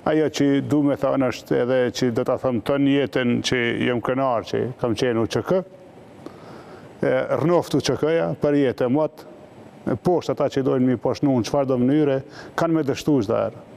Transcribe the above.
Ajo që du me thënë është edhe që do të thëmë të jetën që jem krenar që kam qenë UÇK, rënoftu UÇK-ja për jetë e motë, poshtë ata që dojnë mi poshnu në qëfar do mënyre, kanë me dështu çdo herë.